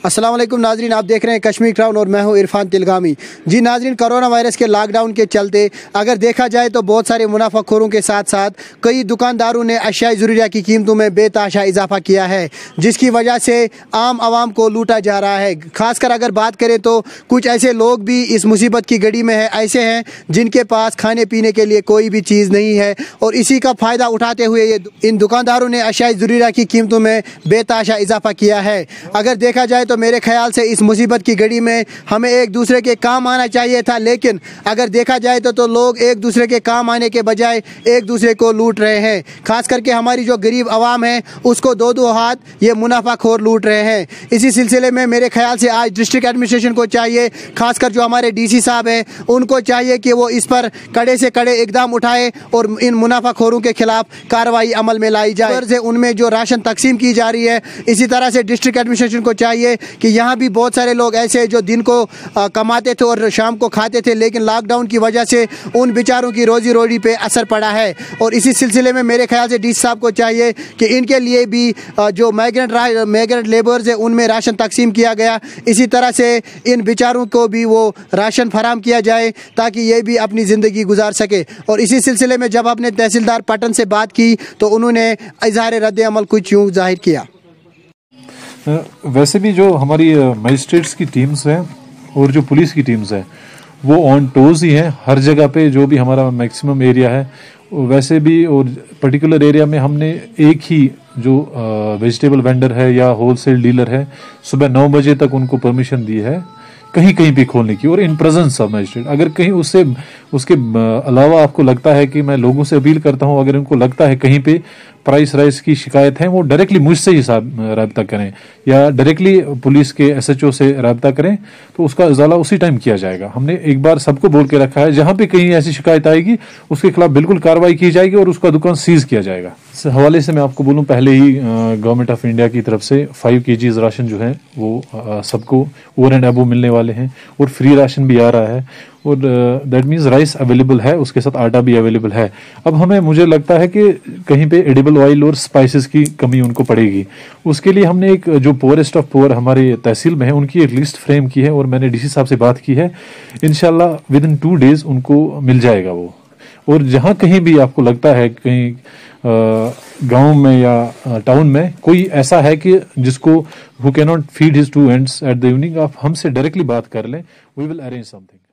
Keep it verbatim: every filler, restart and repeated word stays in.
अस्सलाम वालेकुम नाजरीन, आप देख रहे हैं कश्मीर क्राउन और मैं हूं इरफान तिलगामी। जी नाजरीन, कोरोना वायरस के लॉकडाउन के चलते अगर देखा जाए तो बहुत सारे मुनाफाखोरों के साथ साथ कई दुकानदारों ने अशियाई ज़रूरिया की कीमतों में बेतहाशा इजाफा किया है, जिसकी वजह से आम आवाम को लूटा जा रहा है। खासकर अगर बात करें तो कुछ ऐसे लोग भी इस मुसीबत की घड़ी में है ऐसे हैं जिनके पास खाने पीने के लिए कोई भी चीज़ नहीं है, और इसी का फ़ायदा उठाते हुए ये इन दुकानदारों ने अशियाई ज़रूरिया की कीमतों में बेतहाशा इजाफा किया है। अगर देखा जाए तो मेरे ख्याल से इस मुसीबत की घड़ी में हमें एक दूसरे के काम आना चाहिए था, लेकिन अगर देखा जाए तो तो लोग एक दूसरे के काम आने के बजाय एक दूसरे को लूट रहे हैं। खास करके हमारी जो गरीब आवाम है उसको दो दो हाथ ये मुनाफाखोर लूट रहे हैं। इसी सिलसिले में मेरे ख्याल से आज डिस्ट्रिक्ट एडमिनिस्ट्रेशन को चाहिए, खासकर जो हमारे डीसी साहब हैं उनको चाहिए कि वो इस पर कड़े से कड़े इकदाम उठाए और इन मुनाफाखोरों के खिलाफ कार्रवाई अमल में लाई जाए। उनमें जो राशन तकसीम की जा रही है, इसी तरह से डिस्ट्रिक्ट एडमिनिस्ट्रेशन को चाहिए कि यहाँ भी बहुत सारे लोग ऐसे जो दिन को आ, कमाते थे और शाम को खाते थे, लेकिन लॉकडाउन की वजह से उन बेचारों की रोजी रोटी पे असर पड़ा है। और इसी सिलसिले में मेरे ख्याल से डीसी साहब को चाहिए कि इनके लिए भी आ, जो माइग्रेंट माइग्रेंट लेबर्स है उनमें राशन तकसीम किया गया, इसी तरह से इन बेचारों को भी वो राशन फराम किया जाए ताकि ये भी अपनी ज़िंदगी गुजार सके। और इसी सिलसिले में जब आपने तहसीलदार पटन से बात की तो उन्होंने इजहार रद्द अमल कुछ यूँ जाहिर किया। वैसे भी जो हमारी मजिस्ट्रेट्स की टीम्स हैं और जो पुलिस की टीम्स हैं वो ऑन टोज ही हैं हर जगह पे, जो भी हमारा मैक्सिमम एरिया है। वैसे भी और पर्टिकुलर एरिया में हमने एक ही जो वेजिटेबल वेंडर है या होलसेल डीलर है सुबह नौ बजे तक उनको परमिशन दी है कहीं कहीं भी खोलने की, और इन प्रेजेंस ऑफ मजिस्ट्रेट। अगर कहीं उससे उसके अलावा आपको लगता है कि मैं लोगों से अपील करता हूं, अगर उनको लगता है कहीं पे प्राइस राइस की शिकायत है, वो डायरेक्टली मुझसे ही रब्ता करें या डायरेक्टली पुलिस के एसएचओ से रब्ता करें, तो उसका इजाला उसी टाइम किया जाएगा। हमने एक बार सबको बोल के रखा है, जहां पे कहीं ऐसी शिकायत आएगी उसके खिलाफ बिल्कुल कार्रवाई की जाएगी और उसका दुकान सीज किया जाएगा। इस हवाले से मैं आपको बोलूं, पहले ही गवर्नमेंट ऑफ इंडिया की तरफ से फाइव केजीज राशन जो है वो सबको ओवर एंड अबव मिलने वाले हैं, और फ्री राशन भी आ रहा है, और दैट मीन्स राइस अवेलेबल है, उसके साथ आटा भी अवेलेबल है। अब हमें मुझे लगता है कि कहीं पे एडिबल ऑयल और स्पाइसेस की कमी उनको पड़ेगी। उसके लिए हमने एक जो पोअरेस्ट ऑफ पोअर हमारे तहसील में है उनकी एक लिस्ट फ्रेम की है, और मैंने डीसी साहब से बात की है। इंशाल्लाह विद इन टू डेज उनको मिल जाएगा वो। और जहाँ कहीं भी आपको लगता है कहीं गांव में या टाउन में कोई ऐसा है कि जिसको who can not feed his two ends at the evening, आप हमसे डायरेक्टली बात कर लें, वी विल अरेंज समथिंग।